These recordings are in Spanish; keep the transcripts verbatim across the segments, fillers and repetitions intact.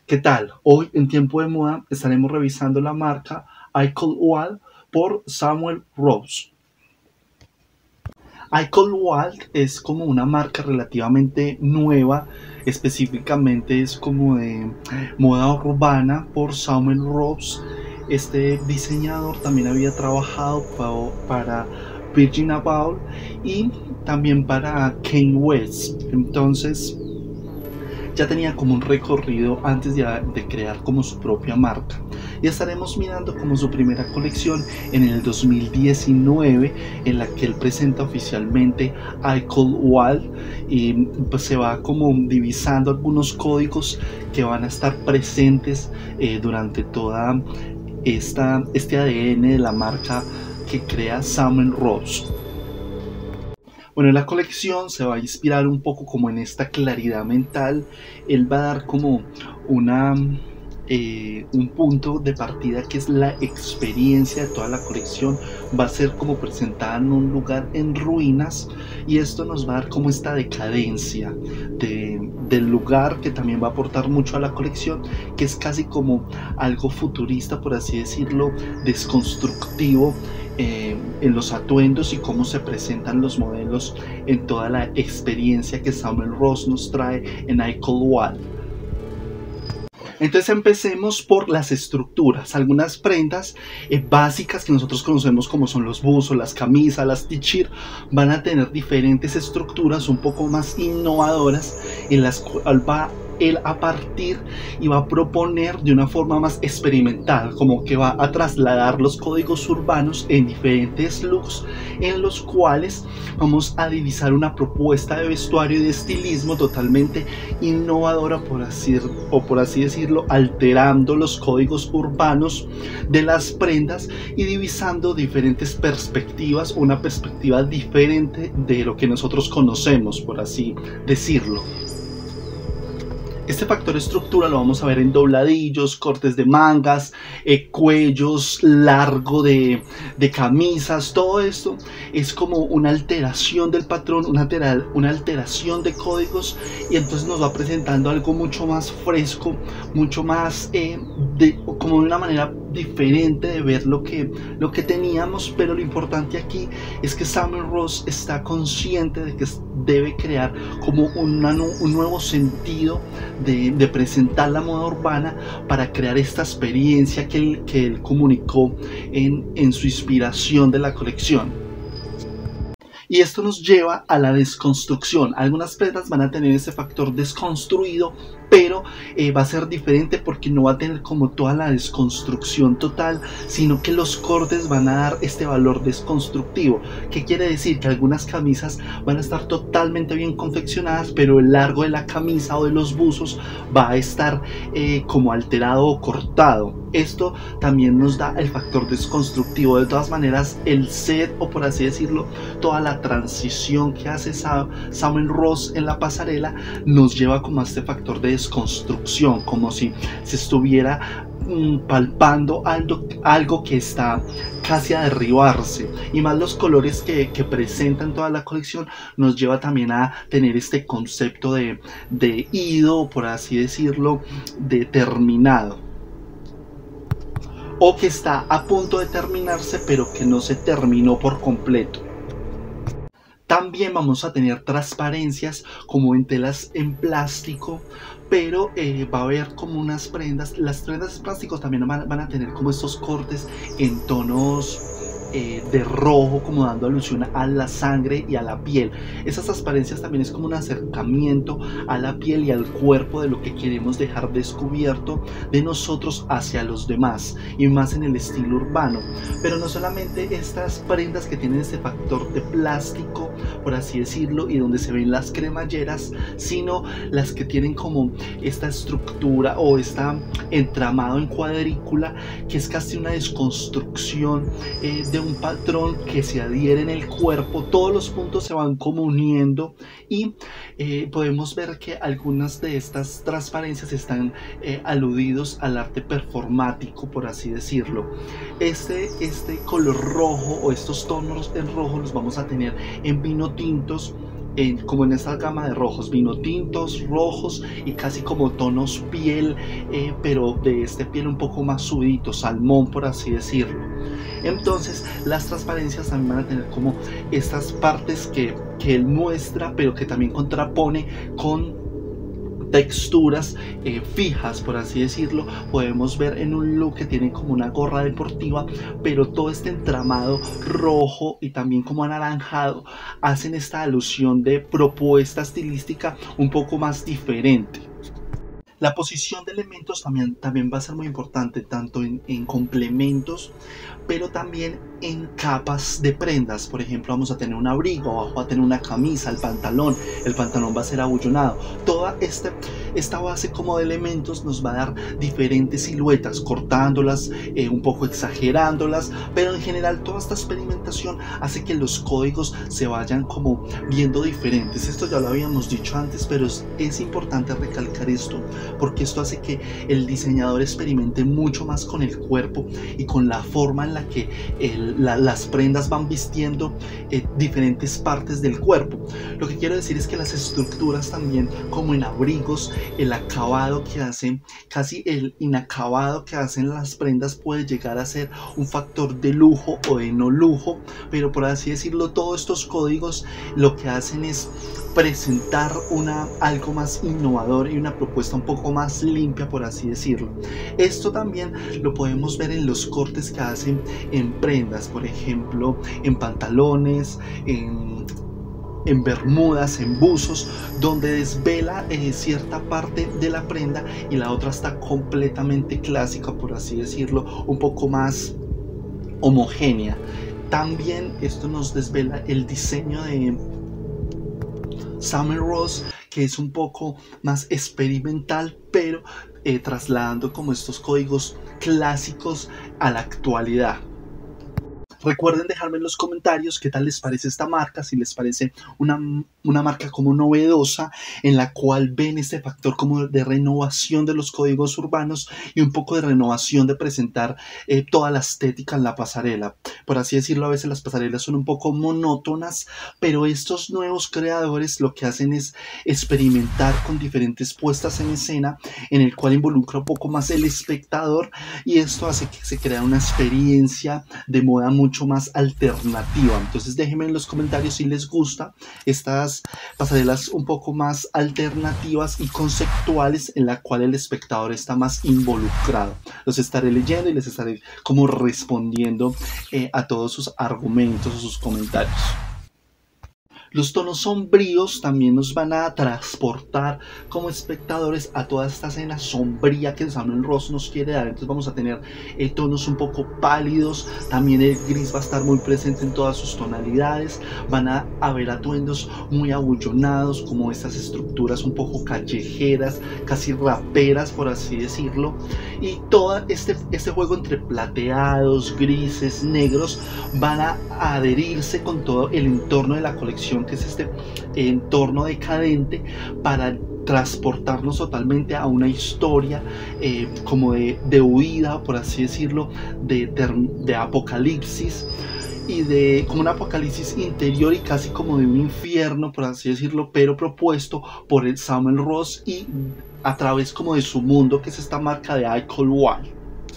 ¿Qué tal? Hoy en Tiempo de Moda estaremos revisando la marca Icol Wall por Samuel Rose. Icol Wall es como una marca relativamente nueva, específicamente es como de moda urbana por Samuel Rose. Este diseñador también había trabajado para Virgin Abloh y también para Kanye West. Entonces ya tenía como un recorrido antes de, de crear como su propia marca, y estaremos mirando como su primera colección en el dos mil diecinueve, en la que él presenta oficialmente Icol Wall, y pues se va como divisando algunos códigos que van a estar presentes eh, durante toda esta, este A D N de la marca que crea Samuel Rose. Bueno, la colección se va a inspirar un poco como en esta claridad mental. Él va a dar como una, eh, un punto de partida que es la experiencia de toda la colección. Va a ser como presentada en un lugar en ruinas, y esto nos va a dar como esta decadencia de, del lugar, que también va a aportar mucho a la colección, que es casi como algo futurista, por así decirlo, desconstructivo. Eh, en los atuendos y cómo se presentan los modelos en toda la experiencia que Samuel Rose nos trae en Icol Wall. Entonces empecemos por las estructuras. Algunas prendas eh, básicas que nosotros conocemos, como son los buzos, las camisas, las t-shirts, van a tener diferentes estructuras un poco más innovadoras, en las cuales va él a partir y va a proponer de una forma más experimental, como que va a trasladar los códigos urbanos en diferentes looks, en los cuales vamos a divisar una propuesta de vestuario y de estilismo totalmente innovadora, por así, o por así decirlo, alterando los códigos urbanos de las prendas y divisando diferentes perspectivas, una perspectiva diferente de lo que nosotros conocemos, por así decirlo. Este factor estructura lo vamos a ver en dobladillos, cortes de mangas, eh, cuellos largo de, de camisas. Todo esto es como una alteración del patrón, una, altera, una alteración de códigos, y entonces nos va presentando algo mucho más fresco, mucho más eh, de, como de una manera diferente de ver lo que, lo que teníamos. Pero lo importante aquí es que Samuel Rose está consciente de que debe crear como una, un nuevo sentido De, de presentar la moda urbana para crear esta experiencia que él, que él comunicó en, en su inspiración de la colección. Y esto nos lleva a la desconstrucción. Algunas prendas van a tener ese factor desconstruido, pero eh, va a ser diferente porque no va a tener como toda la desconstrucción total, sino que los cortes van a dar este valor desconstructivo. ¿Qué quiere decir? Que algunas camisas van a estar totalmente bien confeccionadas, pero el largo de la camisa o de los buzos va a estar eh, como alterado o cortado. Esto también nos da el factor desconstructivo. De todas maneras, el set, o por así decirlo, toda la transición que hace Samuel Rose en la pasarela, nos lleva como a este factor de desconstrucción, como si se estuviera mm, palpando algo, algo que está casi a derribarse. Y más los colores que, que presentan toda la colección nos lleva también a tener este concepto de, de ido, por así decirlo, de terminado, o que está a punto de terminarse pero que no se terminó por completo. También vamos a tener transparencias como en telas en plástico, pero eh, va a haber como unas prendas. Las prendas de plástico también van, van a tener como estos cortes en tonos Eh, de rojo, como dando alusión a la sangre y a la piel. Esas transparencias también es como un acercamiento a la piel y al cuerpo de lo que queremos dejar descubierto de nosotros hacia los demás, y más en el estilo urbano. Pero no solamente estas prendas que tienen este factor de plástico, por así decirlo, y donde se ven las cremalleras, sino las que tienen como esta estructura o está entramado en cuadrícula, que es casi una desconstrucción eh, de un patrón que se adhiere en el cuerpo. Todos los puntos se van como uniendo, y eh, podemos ver que algunas de estas transparencias están eh, aludidos al arte performático, por así decirlo. Este, este color rojo o estos tonos en rojo los vamos a tener en vino tintos, en, como en esta gama de rojos, vino tintos, rojos y casi como tonos piel, eh, pero de este piel un poco más subidito, salmón por así decirlo. Entonces las transparencias también van a tener como estas partes que, que él muestra, pero que también contrapone con texturas eh, fijas, por así decirlo. Podemos ver en un look que tiene como una gorra deportiva, pero todo este entramado rojo y también como anaranjado hacen esta alusión de propuesta estilística un poco más diferente. La posición de elementos también, también va a ser muy importante, tanto en, en complementos, pero también en capas de prendas. Por ejemplo, vamos a tener un abrigo, abajo va a tener una camisa, el pantalón, el pantalón va a ser abullonado. Toda este, esta base como de elementos nos va a dar diferentes siluetas, cortándolas, eh, un poco exagerándolas, pero en general toda esta experimentación hace que los códigos se vayan como viendo diferentes. Esto ya lo habíamos dicho antes, pero es, es importante recalcar esto, porque esto hace que el diseñador experimente mucho más con el cuerpo y con la forma en la que el, la, las prendas van vistiendo eh, diferentes partes del cuerpo. Lo que quiero decir es que las estructuras también, como en abrigos, el acabado que hacen, casi el inacabado que hacen las prendas puede llegar a ser un factor de lujo o de no lujo, pero por así decirlo, todos estos códigos lo que hacen es presentar una, algo más innovador y una propuesta un poco más limpia, por así decirlo. Esto también lo podemos ver en los cortes que hacen en prendas, por ejemplo en pantalones, en, en bermudas, en buzos, donde desvela eh, cierta parte de la prenda y la otra está completamente clásica, por así decirlo, un poco más homogénea. También esto nos desvela el diseño de Samuel Ross, que es un poco más experimental, pero eh, trasladando como estos códigos clásicos a la actualidad. Recuerden dejarme en los comentarios qué tal les parece esta marca, si les parece una, una marca como novedosa, en la cual ven este factor como de renovación de los códigos urbanos y un poco de renovación de presentar eh, toda la estética en la pasarela. Por así decirlo, a veces las pasarelas son un poco monótonas, pero estos nuevos creadores lo que hacen es experimentar con diferentes puestas en escena, en el cual involucra un poco más el espectador, y esto hace que se crea una experiencia de moda muy mucho más alternativa. Entonces déjenme en los comentarios si les gusta estas pasarelas un poco más alternativas y conceptuales, en la cual el espectador está más involucrado. Los estaré leyendo y les estaré como respondiendo eh, a todos sus argumentos o sus comentarios. Los tonos sombríos también nos van a transportar como espectadores a toda esta escena sombría que Samuel Ross nos quiere dar. Entonces vamos a tener eh, tonos un poco pálidos, también el gris va a estar muy presente en todas sus tonalidades, van a haber atuendos muy abullonados, como estas estructuras un poco callejeras, casi raperas, por así decirlo, y todo este, este juego entre plateados, grises, negros van a adherirse con todo el entorno de la colección, que es este entorno decadente, para transportarnos totalmente a una historia eh, como de, de huida, por así decirlo, de, de, de apocalipsis, y de como un apocalipsis interior y casi como de un infierno, por así decirlo, pero propuesto por el Samuel Ross y a través como de su mundo, que es esta marca de I Call Wild.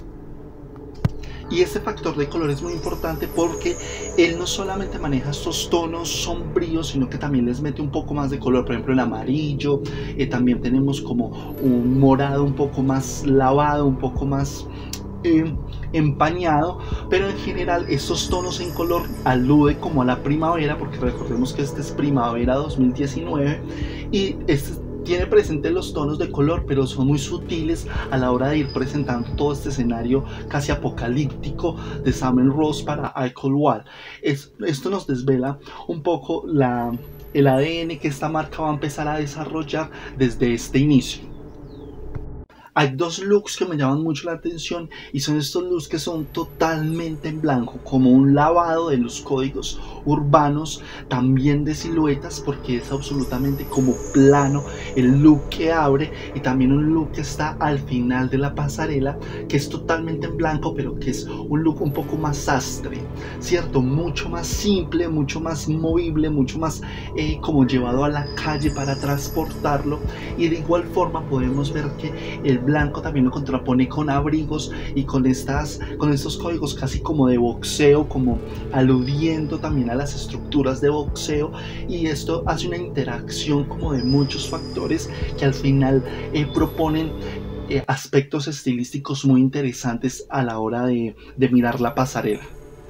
Y este factor de color es muy importante porque él no solamente maneja estos tonos sombríos, sino que también les mete un poco más de color. Por ejemplo, el amarillo, eh, también tenemos como un morado un poco más lavado, un poco más eh, empañado, pero en general estos tonos en color aluden como a la primavera, porque recordemos que este es primavera dos mil diecinueve, y este tiene presente los tonos de color, pero son muy sutiles a la hora de ir presentando todo este escenario casi apocalíptico de Samuel Ross para I Call Wild. Es, esto nos desvela un poco la, el A D N que esta marca va a empezar a desarrollar desde este inicio. Hay dos looks que me llaman mucho la atención y son estos looks que son totalmente en blanco, como un lavado de los códigos urbanos, también de siluetas, porque es absolutamente como plano el look que abre, y también un look que está al final de la pasarela, que es totalmente en blanco, pero que es un look un poco más sastre, ¿cierto? Mucho más simple, mucho más movible, mucho más eh, como llevado a la calle para transportarlo. Y de igual forma podemos ver que el blanco también lo contrapone con abrigos y con, estas, con estos códigos casi como de boxeo, como aludiendo también a las estructuras de boxeo, y esto hace una interacción como de muchos factores que al final eh, proponen eh, aspectos estilísticos muy interesantes a la hora de, de mirar la pasarela.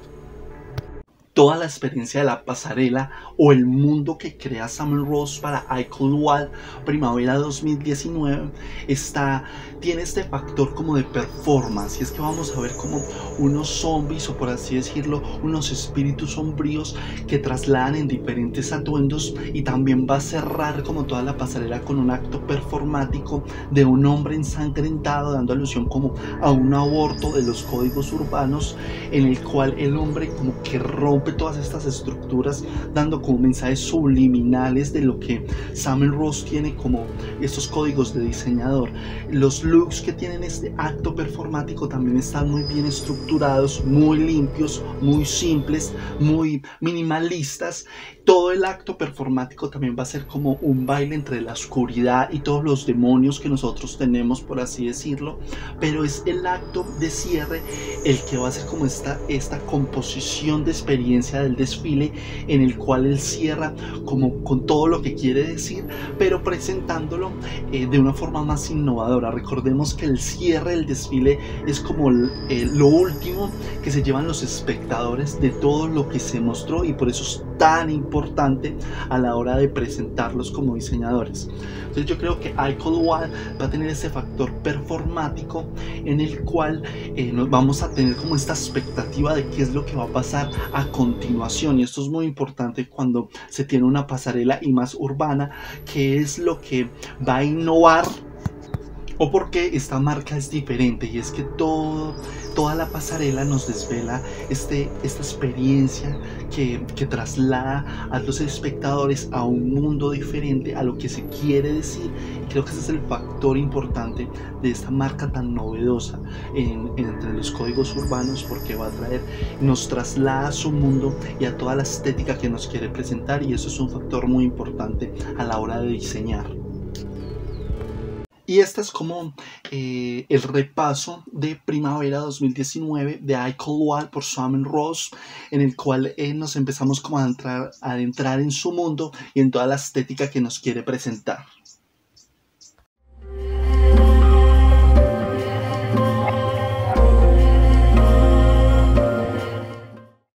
Toda la experiencia de la pasarela o el mundo que crea Samuel Rose para I Cold Wild Primavera dos mil diecinueve está, tiene este factor como de performance, y es que vamos a ver como unos zombies, o por así decirlo, unos espíritus sombríos que trasladan en diferentes atuendos, y también va a cerrar como toda la pasarela con un acto performático de un hombre ensangrentado, dando alusión como a un aborto de los códigos urbanos, en el cual el hombre como que rompe todas estas estructuras, dando como mensajes subliminales de lo que Samuel Rose tiene como estos códigos de diseñador. Los looks que tienen este acto performático también están muy bien estructurados, muy limpios, muy simples, muy minimalistas. Todo el acto performático también va a ser como un baile entre la oscuridad y todos los demonios que nosotros tenemos, por así decirlo, pero es el acto de cierre el que va a ser como esta, esta composición de experiencia del desfile, en el cual él cierra como con todo lo que quiere decir, pero presentándolo eh, de una forma más innovadora. Recordemos que el cierre del desfile es como el, eh, lo último que se llevan los espectadores de todo lo que se mostró, y por eso es tan importante a la hora de presentarlos como diseñadores. Entonces yo creo que I Cold Wild va a tener ese factor performático en el cual eh, nos vamos a tener como esta expectativa de qué es lo que va a pasar a continuación, y esto es muy importante cuando se tiene una pasarela y más urbana, que es lo que va a innovar o porque esta marca es diferente. Y es que todo, toda la pasarela nos desvela este, esta experiencia que, que traslada a los espectadores a un mundo diferente, a lo que se quiere decir. Y creo que ese es el factor importante de esta marca tan novedosa en, en, entre los códigos urbanos, porque va a traer, nos traslada a su mundo y a toda la estética que nos quiere presentar, y eso es un factor muy importante a la hora de diseñar. Y este es como eh, el repaso de Primavera dos mil diecinueve de I Cold Wild por Samuel Rose, en el cual eh, nos empezamos como a entrar, a adentrar en su mundo y en toda la estética que nos quiere presentar.